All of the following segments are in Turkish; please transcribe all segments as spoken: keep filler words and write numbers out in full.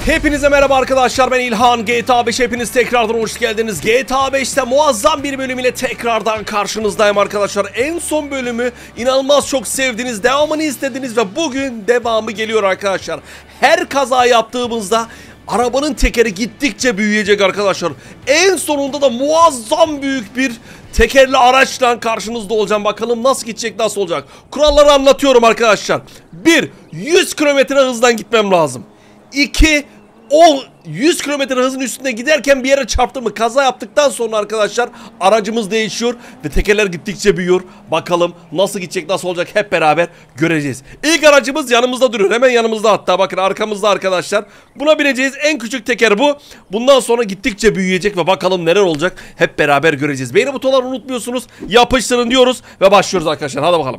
Hepinize merhaba arkadaşlar, ben İlhan. G T A beş hepiniz tekrardan hoş geldiniz. G T A beşte muazzam bir bölümüyle tekrardan karşınızdayım arkadaşlar. En son bölümü inanılmaz çok sevdiniz, devamını istediniz ve bugün devamı geliyor arkadaşlar. Her kaza yaptığımızda arabanın tekeri gittikçe büyüyecek arkadaşlar. En sonunda da muazzam büyük bir tekerli araçla karşınızda olacağım. Bakalım nasıl gidecek, nasıl olacak. Kuralları anlatıyorum arkadaşlar. bir yüz kilometre hızdan gitmem lazım. iki O yüz kilometre hızın üstünde giderken bir yere çarptı mı, kaza yaptıktan sonra arkadaşlar aracımız değişiyor ve tekerler gittikçe büyüyor. Bakalım nasıl gidecek, nasıl olacak, hep beraber göreceğiz. İlk aracımız yanımızda duruyor, hemen yanımızda, hatta bakın arkamızda arkadaşlar. Buna bineceğiz, en küçük teker bu. Bundan sonra gittikçe büyüyecek ve bakalım neler olacak, hep beraber göreceğiz. Beğeni butonlarını unutmuyorsunuz, yapıştırın diyoruz ve başlıyoruz arkadaşlar. Hadi bakalım.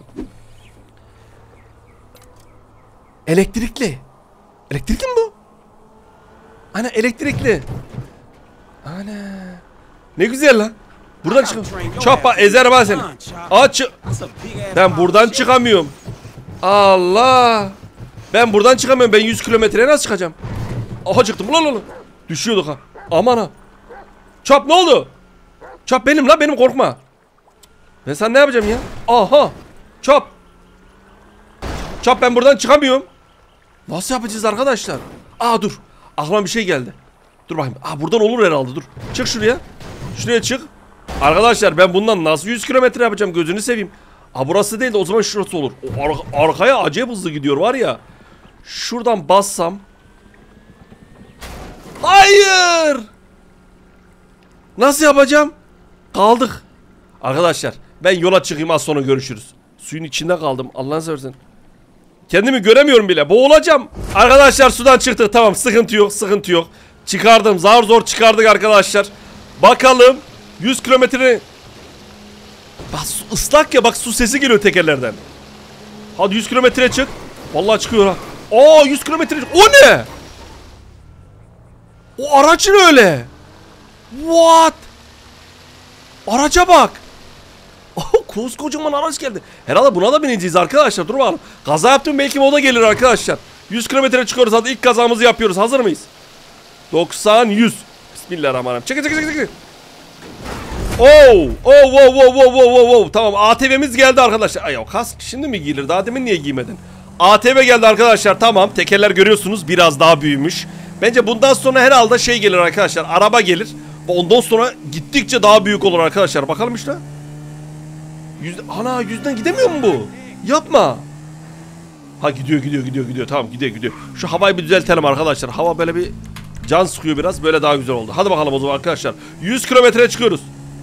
Elektrikli. Elektrikli mi bu? Ana elektrikli. Ana. Ne güzel lan. Buradan çık. Çapa ezer ben seni. Aç. Ben buradan çıkamıyorum. Allah. Ben buradan çıkamıyorum. Ben yüz kilometreye nasıl çıkacağım? Aha çıktım. Lan lan. Düşüyorduk ha. Aman ha. Çap ne oldu? Çap benim la, benim, korkma. Ben sen ne yapacağım ya? Aha. Çap. Çap ben buradan çıkamıyorum. Nasıl yapacağız arkadaşlar? Aa dur. Aklıma bir şey geldi. Dur bakayım. Aa buradan olur herhalde, dur. Çık şuraya. Şuraya çık. Arkadaşlar ben bundan nasıl yüz kilometre yapacağım, gözünü seveyim. Aa burası değil de o zaman şurası olur. O ar arkaya acayip hızlı gidiyor var ya. Şuradan bassam. Hayır. Nasıl yapacağım? Kaldık. Arkadaşlar ben yola çıkayım, az sonra görüşürüz. Suyun içinde kaldım, Allah'ını seversen. Kendimi göremiyorum bile, boğulacağım. Arkadaşlar sudan çıktık, tamam, sıkıntı yok, sıkıntı yok. Çıkardım, zar zor çıkardık arkadaşlar. Bakalım yüz kilometre. Bak su ıslak ya, bak su sesi geliyor tekerlerden. Hadi yüz kilometreye çık. Vallahi çıkıyor ha. Aa yüz kilometre. O ne? O aracın öyle. What? Araca bak. Oh, koskocaman araç geldi. Herhalde buna da bineceğiz arkadaşlar. Dur bakalım. Kaza yaptım, belki moda gelir arkadaşlar. yüz kilometre çıkıyoruz, hadi ilk kazamızı yapıyoruz. Hazır mıyız? doksan yüz. Bismillahirrahmanirrahim. Çekil çekil çekil çekil. Oh, oh, wow, wow, wow, wow, wow. Tamam, A T V'miz geldi arkadaşlar. Ay o kask şimdi mi giyilir? Daha demin niye giymedin? A T V geldi arkadaşlar, tamam. Tekerler görüyorsunuz, biraz daha büyümüş. Bence bundan sonra herhalde şey gelir arkadaşlar. Araba gelir. Ve ondan sonra gittikçe daha büyük olur arkadaşlar. Bakalım işte. Yüzde, ana yüzden gidemiyor mu bu? Yapma. Ha gidiyor gidiyor gidiyor gidiyor, tamam, gidiyor gidiyor. Şu havayı bir düzeltelim arkadaşlar. Hava böyle bir can sıkıyor biraz, böyle daha güzel oldu. Hadi bakalım o zaman arkadaşlar. yüz kilometreye çıkıyoruz.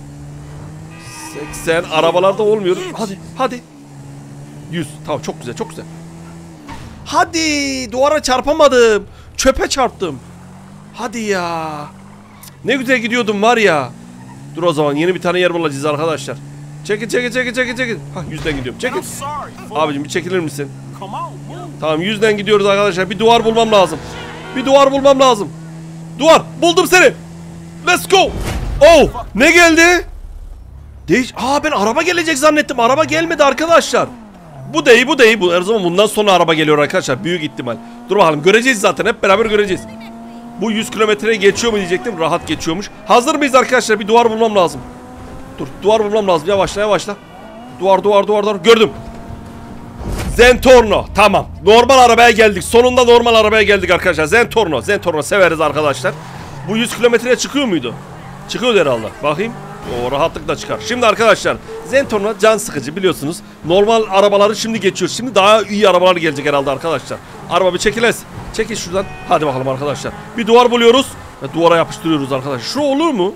seksen arabalarda olmuyor. Hadi hadi. yüz, tamam, çok güzel çok güzel. Hadi, duvara çarpamadım. Çöpe çarptım. Hadi ya. Ne güzel gidiyordum var ya. Dur o zaman yeni bir tane yer bulacağız arkadaşlar. Çekil çekil çekil çekil çekil. Hah yüzden gidiyorum, çekil. Abicim bir çekilir misin? Tamam, yüzden gidiyoruz arkadaşlar. Bir duvar bulmam lazım. Bir duvar bulmam lazım. Duvar buldum seni. Let's go. Oh ne geldi? Değiş. Aa ben araba gelecek zannettim. Araba gelmedi arkadaşlar. Bu değil bu değil bu. Her zaman bundan sonra araba geliyor arkadaşlar. Büyük ihtimal. Dur bakalım, göreceğiz zaten, hep beraber göreceğiz. Bu yüz kilometreye geçiyor mu diyecektim. Rahat geçiyormuş. Hazır mıyız arkadaşlar? Bir duvar bulmam lazım. Dur, duvar bulmam lazım. Yavaşla yavaşla. Duvar duvar duvar duvar. Gördüm. Zentorno. Tamam. Normal arabaya geldik. Sonunda normal arabaya geldik arkadaşlar. Zentorno. Zentorno severiz arkadaşlar. Bu yüz kilometreye çıkıyor muydu? Çıkıyordu herhalde. Bakayım. O rahatlıkla çıkar. Şimdi arkadaşlar Zentorno can sıkıcı, biliyorsunuz. Normal arabaları şimdi geçiyor. Şimdi daha iyi arabalar gelecek herhalde arkadaşlar. Araba bir çekilez. Çekil şuradan. Hadi bakalım arkadaşlar. Bir duvar buluyoruz ve duvara yapıştırıyoruz arkadaşlar. Şu olur mu?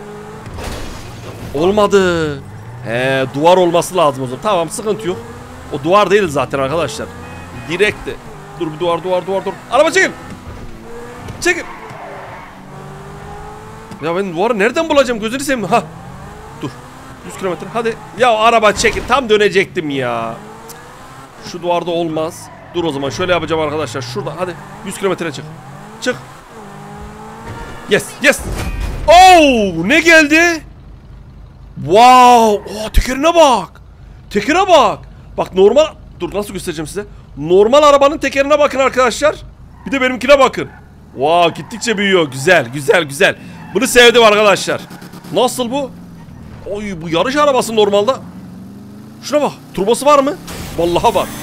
Olmadı. He, duvar olması lazım o zaman. Tamam, sıkıntı yok. O duvar değil zaten arkadaşlar. Direkti. Dur bir duvar duvar duvar dur. Araba çekil. Çekil. Ya ben duvarı nereden bulacağım, gözünü seveyim. Ha. Dur. yüz kilometre hadi. Ya araba çekil, tam dönecektim ya. Şu duvarda olmaz. Dur o zaman şöyle yapacağım arkadaşlar. Şurada hadi. yüz kilometre çık. Çık. Yes yes. Oh ne geldi? Wow. Oh, tekerine bak. Tekere bak. Bak normal. Dur nasıl göstereceğim size. Normal arabanın tekerine bakın arkadaşlar. Bir de benimkine bakın. Wow, gittikçe büyüyor. Güzel güzel güzel. Bunu sevdim arkadaşlar. Nasıl bu? Oy, bu yarış arabası normalde. Şuna bak. Turbosu var mı? Vallahi var.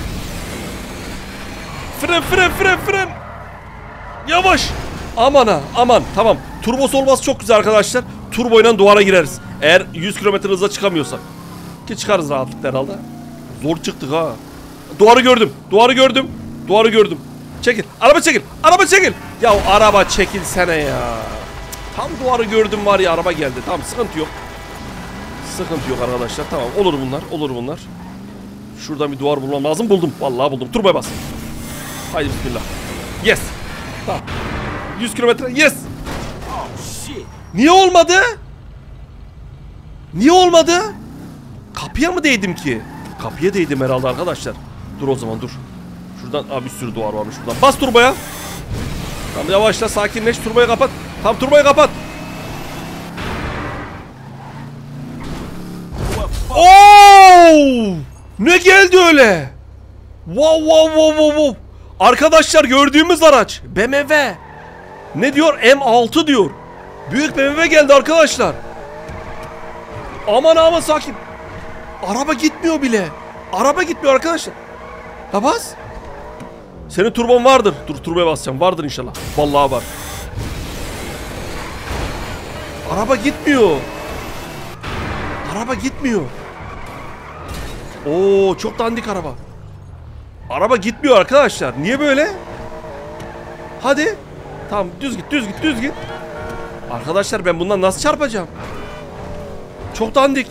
Fren fren fren fren. Yavaş. Aman ha aman. Tamam. Turbosu olması çok güzel arkadaşlar. Turboyla duvara gireriz. Eğer yüz kilometre hıza çıkamıyorsak. Ki çıkarız rahatlıkla herhalde. Zor çıktık ha. Duvarı gördüm. Duvarı gördüm. Duvarı gördüm. Çekil. Araba çekil. Araba çekil. Ya araba çekilsene ya. Tam duvarı gördüm var ya, araba geldi. Tamam, sıkıntı yok. Sıkıntı yok arkadaşlar. Tamam, olur bunlar. Olur bunlar. Şuradan bir duvar bulmam lazım. Buldum. Vallahi buldum. Turboya bas. Haydi bismillah. Yes. Tamam. yüz kilometre. Yes. Niye olmadı? Niye olmadı? Kapıya mı değdim ki? Kapıya değdim herhalde arkadaşlar. Dur o zaman dur. Şuradan abi bir sürü duvar varmış şuradan. Bas turboya. Tamam, yavaşla, sakinleş. Turboyu kapat. Tamam, turboyu kapat. Oo! Ne geldi öyle? Wow wow wow wow wow. Arkadaşlar, gördüğümüz araç B M W. Ne diyor? M altı diyor. Büyük B M W geldi arkadaşlar. Aman aman, sakin. Araba gitmiyor bile. Araba gitmiyor arkadaşlar. Ha, bas. Senin turbon vardır. Dur, turboya basacağım. Vardır inşallah. Vallahi var. Araba gitmiyor. Araba gitmiyor. Oo, çok dandik araba. Araba gitmiyor arkadaşlar. Niye böyle? Hadi. Tamam, düz git, düz git, düz git. Arkadaşlar, ben bundan nasıl çarpacağım? Çok dandik.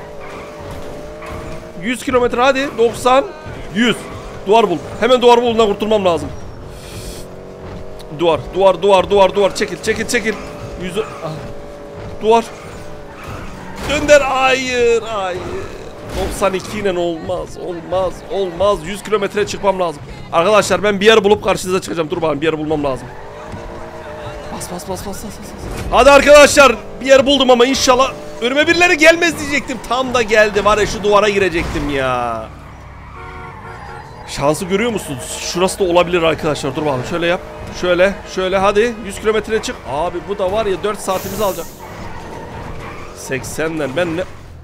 yüz kilometre hadi. doksan. yüz. Duvar bul. Hemen duvar bulundan kurtulmam lazım. Duvar, duvar, duvar, duvar, duvar. Çekil, çekil, çekil. yüz. Ah. Duvar. Gönder. Hayır, hayır. doksan iki ile olmaz, olmaz, olmaz. yüz kilometreye çıkmam lazım. Arkadaşlar, ben bir yer bulup karşınıza çıkacağım. Dur bakalım, bir yer bulmam lazım. Bas, bas, bas, bas, bas, bas. Hadi arkadaşlar, bir yer buldum ama inşallah önüme birileri gelmez diyecektim. Tam da geldi. Var ya, şu duvara girecektim ya. Şansı görüyor musunuz? Şurası da olabilir arkadaşlar. Dur bakalım, şöyle yap. Şöyle, şöyle, hadi. yüz kilometreye çık. Abi bu da var ya, dört saatimizi alacak. seksenden ben ne...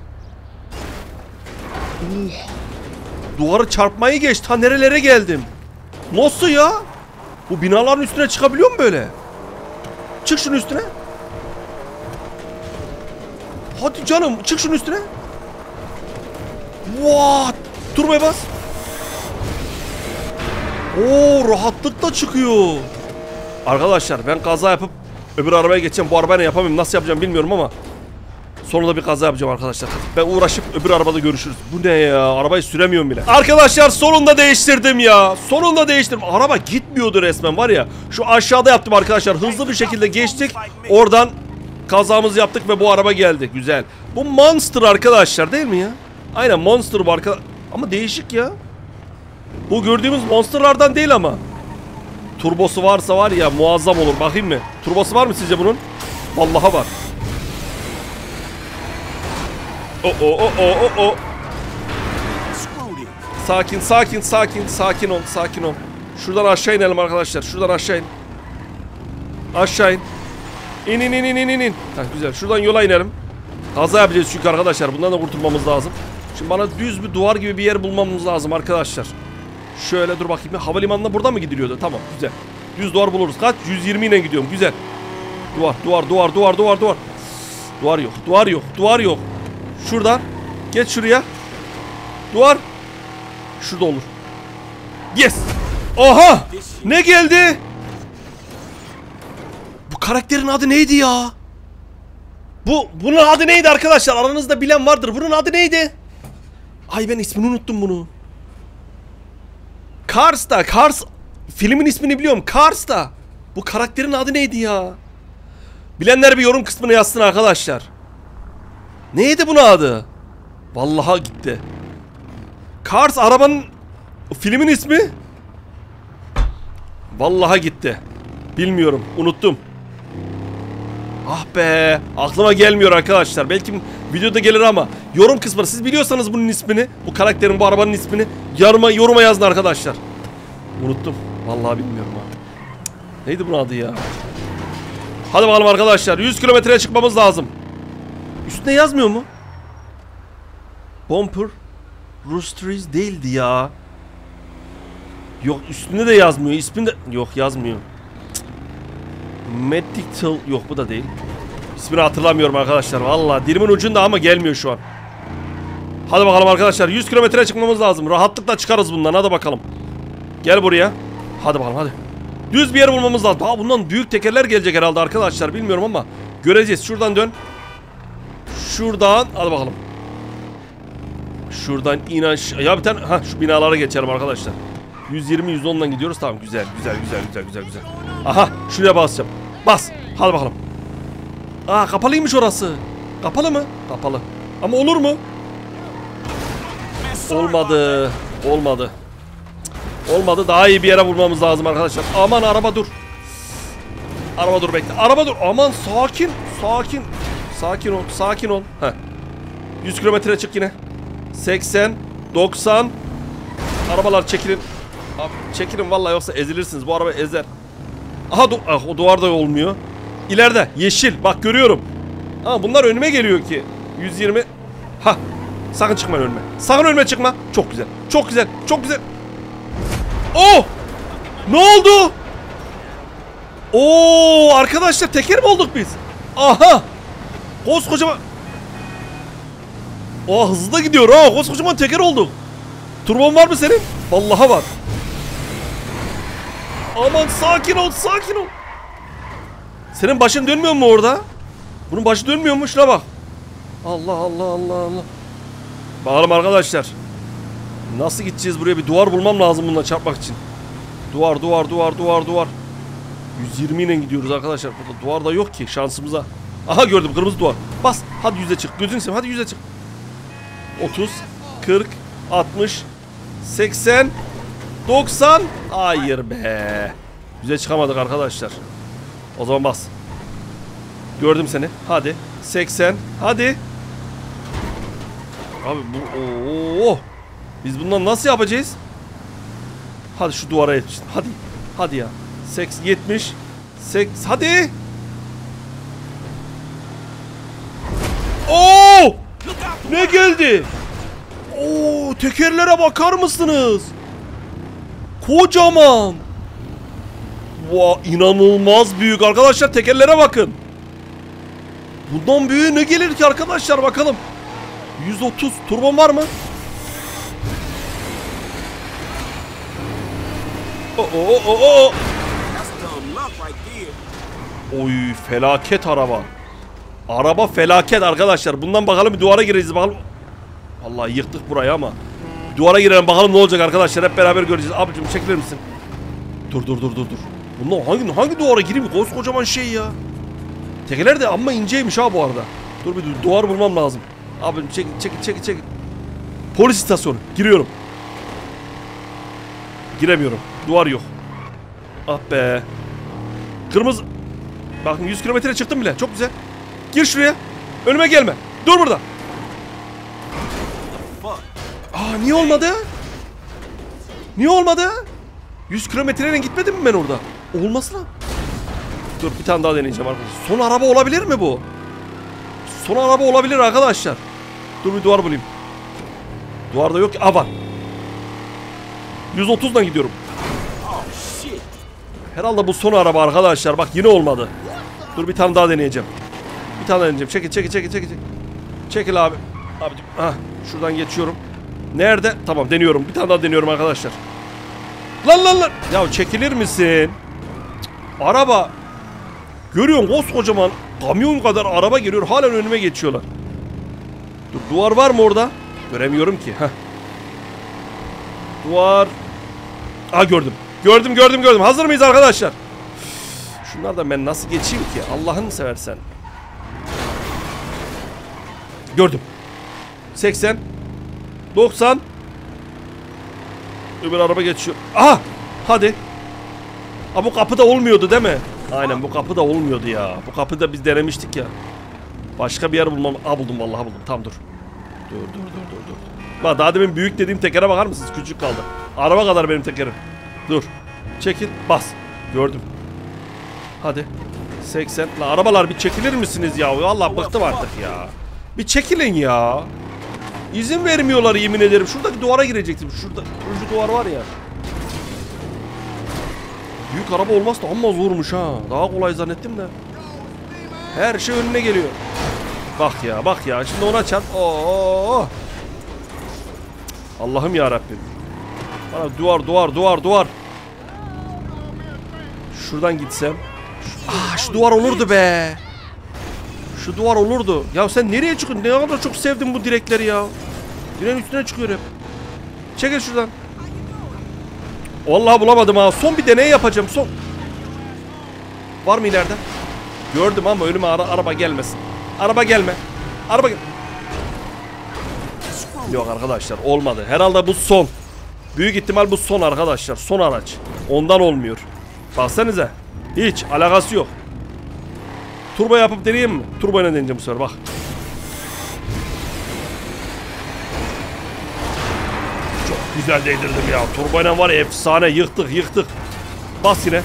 Uh. Duvarı çarpmayı geç. Ta nerelere geldim? Nasıl ya? Bu binaların üstüne çıkabiliyor mu böyle? Çık şunun üstüne. Hadi canım, çık şunun üstüne. What? Turboya bas. Oo, rahatlıkla çıkıyor. Arkadaşlar, ben kaza yapıp öbür arabaya geçeceğim. Bu arabayla yapamıyorum. Nasıl yapacağım bilmiyorum ama sonunda bir kaza yapacağım arkadaşlar. Ben uğraşıp öbür arabada görüşürüz. Bu ne ya? Arabayı süremiyorum bile. Arkadaşlar, sonunda değiştirdim ya. Sonunda değiştirdim. Araba gitmiyordu resmen var ya. Şu aşağıda yaptım arkadaşlar. Hızlı bir şekilde geçtik. Oradan kazamızı yaptık ve bu araba geldi. Güzel. Bu Monster arkadaşlar, değil mi ya? Aynen, Monster bu arkadaşlar. Ama değişik ya. Bu gördüğümüz Monster'lardan değil ama. Turbosu varsa var ya, muazzam olur. Bakayım mı? Turbosu var mı sizce bunun? Vallahi var. O o o o o o. Sakin, sakin, sakin, sakin ol, sakin ol. Şuradan aşağı inelim arkadaşlar. Şuradan aşağı in. Aşağı in. İn in in in in in. Ha, güzel. Şuradan yola inelim. Kaza yapacağız çünkü arkadaşlar. Bundan da kurtulmamız lazım. Şimdi bana düz bir duvar gibi bir yer bulmamız lazım arkadaşlar. Şöyle dur bakayım. Havalimanına buradan mı gidiliyordu? Tamam, güzel. Düz duvar buluruz. Kaç? yüz yirmi ile gidiyorum. Güzel. Duvar, duvar, duvar, duvar, duvar, duvar. Duvar yok, duvar yok, duvar yok. Şuradan. Geç şuraya. Duvar. Şurada olur. Yes. Oha. Ne geldi? Bu karakterin adı neydi ya? Bu, bunun adı neydi arkadaşlar? Aranızda bilen vardır. Bunun adı neydi? Ay, ben ismini unuttum bunu. Cars'ta. Cars. Filmin ismini biliyorum. Cars'ta. Bu karakterin adı neydi ya? Bilenler bir yorum kısmına yazsın arkadaşlar. Neydi bunun adı? Vallahi gitti. Cars arabanın, filmin ismi. Vallahi gitti. Bilmiyorum, unuttum. Ah be, aklıma gelmiyor arkadaşlar. Belki videoda gelir ama yorum kısmına siz biliyorsanız bunun ismini, bu karakterin, bu arabanın ismini yoruma, yoruma yazın arkadaşlar. Unuttum. Vallahi bilmiyorum abi. Neydi bunun adı ya? Hadi bakalım arkadaşlar. yüz kilometreye çıkmamız lazım. Üstüne yazmıyor mu? Bumper Roosters değildi ya. Yok, üstünde de yazmıyor. İsminde yok, yazmıyor. Medical yok, bu da değil. İsmini hatırlamıyorum arkadaşlar. Vallahi dilimin ucunda ama gelmiyor şu an. Hadi bakalım arkadaşlar. yüz kilometreye çıkmamız lazım. Rahatlıkla çıkarız bundan. Hadi bakalım. Gel buraya. Hadi bakalım hadi. Düz bir yer bulmamız lazım. Daha bundan büyük tekerler gelecek herhalde arkadaşlar. Bilmiyorum ama göreceğiz. Şuradan dön. Şuradan. Hadi bakalım. Şuradan in aşağı. Ya bir tane. Ha, şu binalara geçelim arkadaşlar. yüz yirmi yüz ondan gidiyoruz. Tamam, güzel güzel güzel güzel güzel güzel. Aha, şuraya basacağım. Bas. Hadi bakalım. Aa, kapalıymış orası. Kapalı mı? Kapalı. Ama olur mu? Olmadı. Olmadı. Olmadı. Daha iyi bir yere vurmamız lazım arkadaşlar. Aman araba dur. Araba dur, bekle. Araba dur. Aman sakin. Sakin. Sakin ol. Sakin ol. Heh. yüz kilometre çık yine. seksen, doksan. Arabalar çekilin. Abi çekilin vallahi, yoksa ezilirsiniz. Bu araba ezer. Aha, du ah, o duvar da olmuyor. İleride yeşil. Bak görüyorum. Ama bunlar önüme geliyor ki. yüz yirmi. Ha. Sakın çıkma önüme. Sakın önüme çıkma. Çok güzel. Çok güzel. Çok güzel. Oh! Ne oldu? Oo, arkadaşlar teker mi olduk biz? Aha! Koskocaman. Oh, hızlı da gidiyor ha. Koskocaman teker olduk. Turbon var mı senin? Vallahi var. Aman sakin ol, sakin ol. Senin başın dönmüyor mu orada? Bunun başı dönmüyor mu? Şuna bak. Allah Allah Allah Allah. Bakalım arkadaşlar. Nasıl gideceğiz buraya? Bir duvar bulmam lazım bununla çarpmak için. Duvar, duvar, duvar, duvar, duvar. yüz yirmi ile gidiyoruz arkadaşlar. Burada duvar da yok ki şansımıza. Aha, gördüm, kırmızı duvar. Bas. Hadi yüze çık. Gözünü seveyim. Hadi yüze çık. otuz, kırk, altmış, seksen, doksan. Hayır be. Yüze çıkamadık arkadaşlar. O zaman bas. Gördüm seni. Hadi. seksen. Hadi. Abi bu ooo. Biz bundan nasıl yapacağız? Hadi şu duvara yetiştin. Hadi. Hadi ya. seksen, yetmiş. seksen. Hadi. Oo! Ne geldi? Oo, tekerlere bakar mısınız? Kocaman. Vay, inanılmaz büyük arkadaşlar, tekerlere bakın. Bundan büyüğü ne gelir ki arkadaşlar, bakalım. yüz otuz. Turbon var mı? Oo, oo, oo, oo. Oy, felaket araba. Araba felaket arkadaşlar. Bundan bakalım, bir duvara gireceğiz bakalım. Vallahi yıktık burayı ama. Duvara girelim bakalım ne olacak arkadaşlar, hep beraber göreceğiz. Abicim çekilir misin? Dur dur dur dur dur. Bundan hangi hangi duvara gireyim? Koskocaman şey ya. Tekeler de amma inceymiş ha bu arada. Dur bir dur, duvar bulmam lazım. Abim çek çek çek çek. Polis istasyonu. Giriyorum. Giremiyorum. Duvar yok. Ah be. Kırmızı. Bakın yüz kilometre çıktım bile. Çok güzel. Gir şuraya. Önüme gelme. Dur burada. Aa, niye olmadı? Niye olmadı? yüz kilometreyle gitmedim mi ben orada? Olmasın lan. Dur, bir tane daha deneyeceğim arkadaşlar. Son araba olabilir mi bu? Son araba olabilir arkadaşlar. Dur bir duvar bulayım. Duvarda yok ki. Aa, var. yüz otuzdan gidiyorum. Herhalde bu son araba arkadaşlar. Bak yine olmadı. Dur bir tane daha deneyeceğim. Bir tane deneyeceğim. Çekil çekil çekil çekil. Çekil abi. Abicim. Ah, şuradan geçiyorum. Nerede? Tamam, deniyorum. Bir tane daha deniyorum arkadaşlar. Lan lan lan. Ya çekilir misin? Cık, araba. Görüyorsun, koskocaman kamyon kadar araba geliyor. Halen önüme geçiyorlar. Dur, duvar var mı orada? Göremiyorum ki. Heh. Duvar. Aa, gördüm. Gördüm gördüm gördüm. Hazır mıyız arkadaşlar? Şunlardan ben nasıl geçeyim ki? Allah'ını seversen. Gördüm. seksen. doksan. Öbür araba geçiyor. Aha! Hadi. Aa, bu kapıda olmuyordu değil mi? Aynen, bu kapıda olmuyordu ya. Bu kapıda biz denemiştik ya. Başka bir yer bulmam. Aa, buldum vallahi buldum. Tamam, dur. Dur dur dur dur dur. Bak, daha demin büyük dediğim tekere bakar mısınız? Küçük kaldı. Araba kadar benim tekerim. Dur. Çekil. Bas. Gördüm. Hadi. seksen. La arabalar bir çekilir misiniz ya? Vallahi bıktım artık ya. Bir çekilin ya. İzin vermiyorlar yemin ederim. Şuradaki duvara girecektim. Şurada şu duvar var ya. Büyük araba olmaz da amma zormuş ha. Daha kolay zannettim de. Her şey önüne geliyor. Bak ya bak ya. Şimdi ona çarp. Oo. Allah'ım ya Rabbim. Bana duvar duvar duvar duvar. Şuradan gitsem. Şu, aa, şu duvar olurdu be. Şu duvar olurdu. Ya sen nereye çıkıyorsun? Ne kadar çok sevdim bu direkleri ya. Direğin üstüne çıkıyor hep. Çekil şuradan. Vallahi bulamadım ha. Son bir deney yapacağım. Son. Var mı ileride? Gördüm ama önüme ara araba gelmesin. Araba gelme. Araba gel. Yok arkadaşlar olmadı. Herhalde bu son. Büyük ihtimal bu son arkadaşlar. Son araç. Ondan olmuyor. Baksanıza. Hiç alakası yok. Turbo yapıp deneyeyim mi? Turbo ile deneyeceğim bu sefer bak. Çok güzel değdirdim ya. Turbo ile var ya efsane. Yıktık yıktık. Bas yine.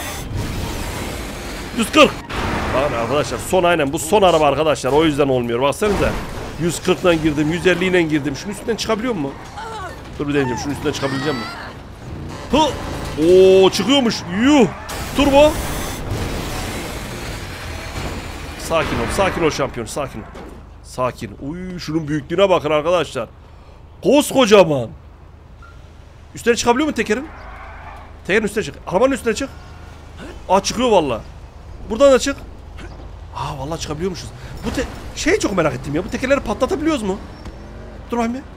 yüz kırk. Bakın arkadaşlar son aynen bu son araba arkadaşlar. O yüzden olmuyor. Baksanıza. yüz kırktan girdim. yüz elli ile girdim. Şunun üstünden çıkabiliyor mu? Dur bir deneyeceğim. Şunun üstünden çıkabileceğim mi? Hı. Oo çıkıyormuş. Yuh. Turbo. Sakin ol. Sakin ol şampiyon. Sakin ol. Sakin. Uy şunun büyüklüğüne bakın arkadaşlar. Koskocaman. Üstüne çıkabiliyor mu tekerin? Tekerin üstüne çık. Arabanın üstüne çık. Aa çıkıyor valla. Buradan da çık. Aa vallahi çıkabiliyormuşuz. Bu te şey çok merak ettim ya. Bu tekerleri patlatabiliyoruz mu? Dur bakayım bir.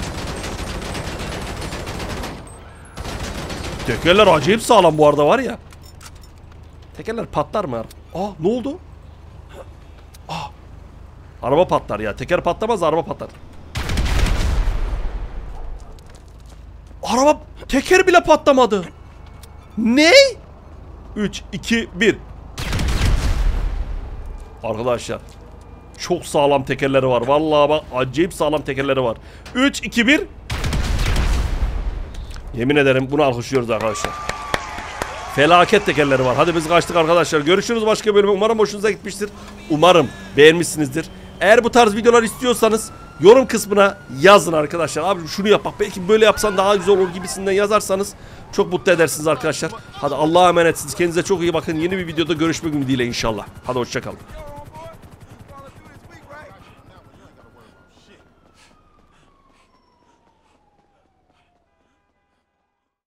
Tekerler acayip sağlam bu arada var ya. Tekerler patlar mı? Aa ne oldu? Aa. Araba patlar ya. Teker patlamaz, araba patlar. Araba teker bile patlamadı. Ne? üç, iki, bir. Arkadaşlar çok sağlam tekerleri var. Vallahi bak acayip sağlam tekerleri var. üç, iki, bir. Yemin ederim bunu alkışlıyoruz arkadaşlar. Felaket tekerleri var. Hadi biz kaçtık arkadaşlar. Görüşürüz başka bölümde. Umarım hoşunuza gitmiştir. Umarım beğenmişsinizdir. Eğer bu tarz videolar istiyorsanız yorum kısmına yazın arkadaşlar. Abi şunu yap bak belki böyle yapsan daha güzel olur gibisinden yazarsanız çok mutlu edersiniz arkadaşlar. Hadi Allah'a emanetsiniz. Kendinize çok iyi bakın. Yeni bir videoda görüşmek ümidiyle inşallah. Hadi hoşçakalın.